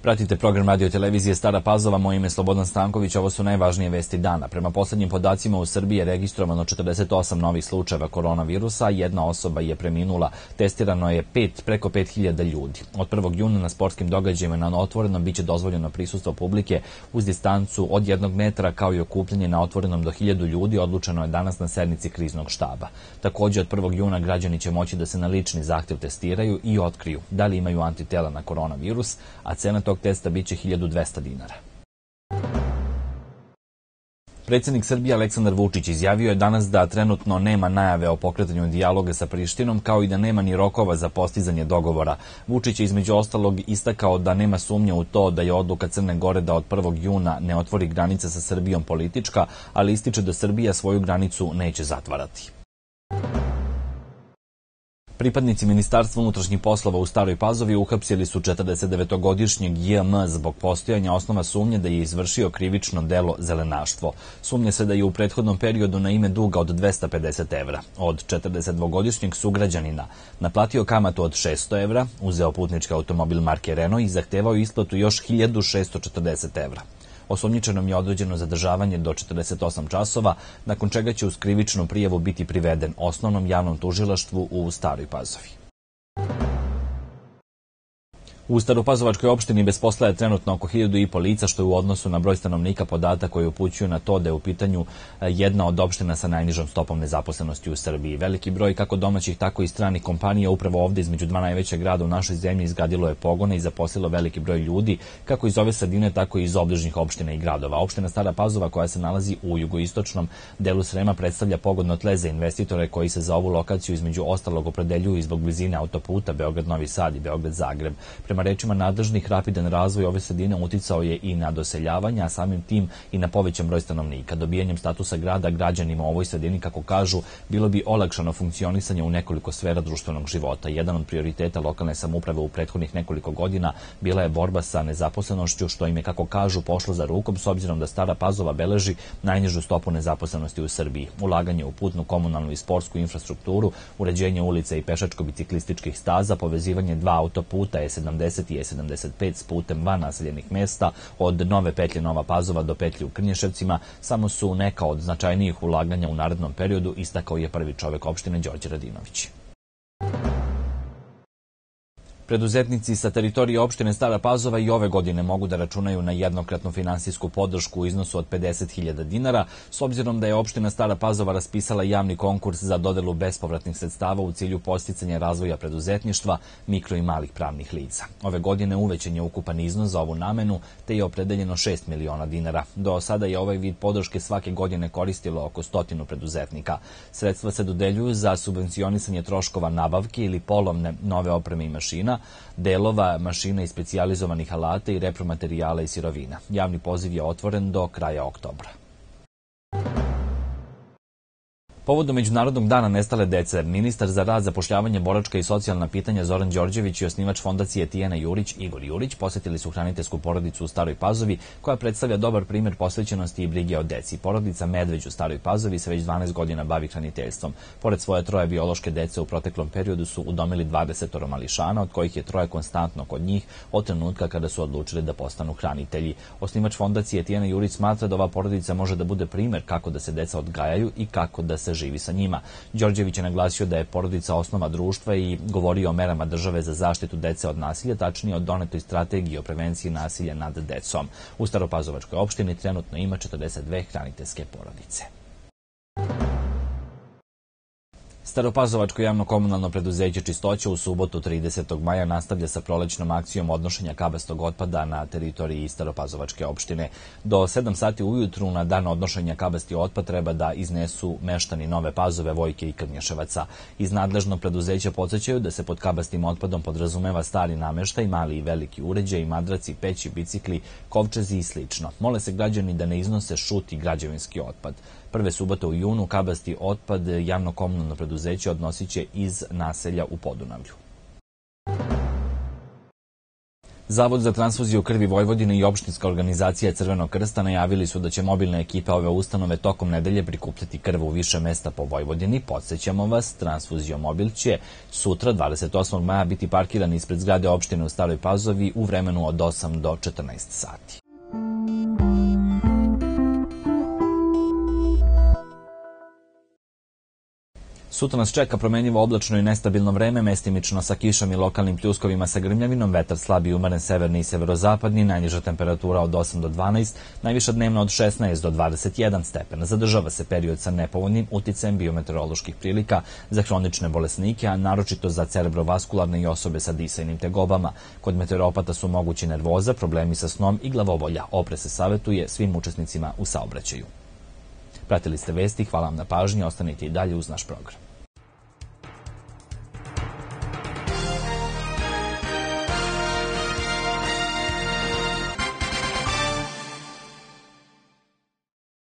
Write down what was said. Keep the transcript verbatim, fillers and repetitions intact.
Pratite program radio televizije Stara Pazova, moje ime je Slobodan Stanković, ovo su najvažnije vesti dana. Prema poslednjim podacima u Srbiji je registrovano četrdeset osam novih slučajeva koronavirusa, jedna osoba je preminula, testirano je pet, preko pet hiljada ljudi. Od prvog juna na sportskim događajima na otvorenom biće dozvoljeno prisustvo publike uz distancu od jednog metra kao i okupljanje na otvorenom do hiljadu ljudi, odlučeno je danas na sednici kriznog štaba. Takođe, od prvog juna građani će moći da se na lični zahtev testiraju i otkriju da li imaju antitela na koronavirus, a cena tog testa biće hiljadu dvesta dinara. Predsjednik Srbije Aleksandar Vučić izjavio je danas da trenutno nema najave o pokretanju dijaloga sa Prištinom, kao i da nema ni rokova za postizanje dogovora. Vučić je između ostalog istakao da nema sumnje u to da je odluka Crne Gore da od prvog juna ne otvori granice sa Srbijom politička, ali ističe da Srbija svoju granicu neće zatvarati. Pripadnici Ministarstva unutrašnjih poslova u Staroj Pazovi uhapsili su četrdesetdevetogodišnjeg J M zbog postojanja osnova sumnje da je izvršio krivično delo zelenaštvo. Sumnje se da je u prethodnom periodu na ime duga od dvesta pedeset evra od četrdesetdvogodišnjeg sugrađanina naplatio kamatu od šesto evra, uzeo putnički automobil marke Renault i zahtevao isplatu još hiljadu šesto četrdeset evra. Osumnjičenom je određeno zadržavanje do četrdeset osam časova, nakon čega će uz krivičnu prijavu biti priveden Osnovnom javnom tužilaštvu u Staroj Pazovi. U Staropazovačkoj opštini bez posla je trenutno oko hiljadu i po lica, što je u odnosu na broj stanovnika podatak koji upućuju na to da je u pitanju jedna od opština sa najnižom stopom nezaposlenosti u Srbiji. Veliki broj kako domaćih, tako i stranih kompanija upravo ovde između dva najveća grada u našoj zemlji izgradilo je pogone i zaposlilo veliki broj ljudi, kako iz ove sredine, tako i iz obližnjih opština i gradova. Opština Stara Pazova, koja se nalazi u jugoistočnom delu Srema, predstavlja pogodno tle za investitore koji se za ovu lokaciju između ostalog opredeljuju i zbog blizine autoputa Beograd-Novi Sad i Beograd-Zagreb. Prema rečima nadležnih, rapidan razvoj ove sredine uticao je i na doseljavanje, a samim tim i na povećan broj stanovnika. Dobijanjem statusa grada građanima u ovoj sredini, kako kažu, bilo bi olakšano funkcionisanje u nekoliko sfera društvenog života. Jedan od prioriteta lokalne samouprave u prethodnih nekoliko godina bila je borba sa nezaposlenošću, što im je, kako kažu, pošlo za rukom s obzirom da Stara Pazova beleži najnižu stopu nezaposlenosti u Srbiji. Ulaganje u putnu, komunalnu i sportsku infrastrukturu, uređenje ulica i pešačko-biciklističkih staza, povezivanje dva autoputa E sedamdeset i E sedamdeset pet s putem van naseljenih mesta od Nove petlje Nova Pazova do petlje u Krnješevcima samo su neka od značajnijih ulaganja u narednom periodu, istakao je prvi čovek opštine Đorđe Radinović. Preduzetnici sa teritorije opštine Stara Pazova i ove godine mogu da računaju na jednokratnu finansijsku podršku u iznosu od pedeset hiljada dinara, s obzirom da je opština Stara Pazova raspisala javni konkurs za dodelu bespovratnih sredstava u cilju podsticanja razvoja preduzetništva, mikro i malih pravnih lica. Ove godine uvećan je ukupan iznos za ovu namenu, te je opredeljeno šest miliona dinara. Do sada je ovaj vid podrške svake godine koristilo oko stotinu preduzetnika. Sredstva se dodeljuju za subvencionisanje troškova nabavke ili polovne nove opreme i mašina, delova, mašina i specijalizovanih alata i repromaterijala i sirovina. Javni poziv je otvoren do kraja oktobra. Povodom Međunarodnog dana nestale dece, ministar za rad, zapošljavanje, boračka i socijalna pitanja Zoran Đorđević i osnivač fondacije Tijana Jurić, Igor Jurić, posetili su hraniteljsku porodicu u Staroj Pazovi, koja predstavlja dobar primjer posvećenosti i brige o deci. Porodica Medveć u Staroj Pazovi se već dvanaest godina bavi hraniteljstvom. Pored svoje troje biološke dece u proteklom periodu su udomili dvadesetoro mališana, od kojih je troje konstantno kod njih od trenutka kada su odlučili da postanu hranitelji. Osnivač fondacije Tijana Jurić smatra da ova porodica može da bude primjer kako da se deca odgajaju i kako da se živi sa njima. Đorđević je naglasio da je porodica osnova društva i govorio o merama države za zaštitu dece od nasilja, tačnije o donetoj strategiji o prevenciji nasilja nad decom. U Staropazovačkoj opštini trenutno ima četrdeset dve hraniteljske porodice. Staropazovačko javno-komunalno preduzeće Čistoća u subotu tridesetog maja nastavlja sa prolećnom akcijom odnošenja kabastog otpada na teritoriji Staropazovačke opštine. Do sedam sati ujutru na dan odnošenja kabasti otpad treba da iznesu meštani Nove Pazove, Vojke i Krnješevaca. Iz nadležnog preduzeća podsećaju da se pod kabastim otpadom podrazumeva stari nameštaj, mali i veliki uređaj, madraci, peći, bicikli, kovčezi i slično. Mole se građani da ne iznose šut i građevinski otpad. Prve subote u junu kabasti otpad javno-komunalno preduzeće odnosit će iz naselja u Podunavlju. Zavod za transfuziju krvi Vojvodine i opštinska organizacija Crvenog krsta najavili su da će mobilne ekipe ove ustanove tokom nedelje prikupljati krv u više mesta po Vojvodini. Podsjećamo vas, transfuzio mobil će sutra, dvadeset osmog maja, biti parkiran ispred zgrade opštine u Staroj Pazovi u vremenu od osam do četrnaest sati. Sutra nas čeka promenljivo oblačno i nestabilno vreme, mestimično sa kišom i lokalnim pljuskovima sa grmljavinom, vetar slab i umeren severni i severozapadni, najniža temperatura od osam do dvanaest, najviša dnevna od šesnaest do dvadeset jedan stepena. Zadržava se period sa nepovoljnim uticajem biometeoroloških prilika za hronične bolesnike, a naročito za cerebrovaskularne i osobe sa disajnim tegobama. Kod meteoropata su mogući nervoza, problemi sa snom i glavobolja. Opre se savetuje svim učesnicima u saobraćaju. Pratili ste vesti, hvala vam na pažnji, ostanite i dalje uz naš program.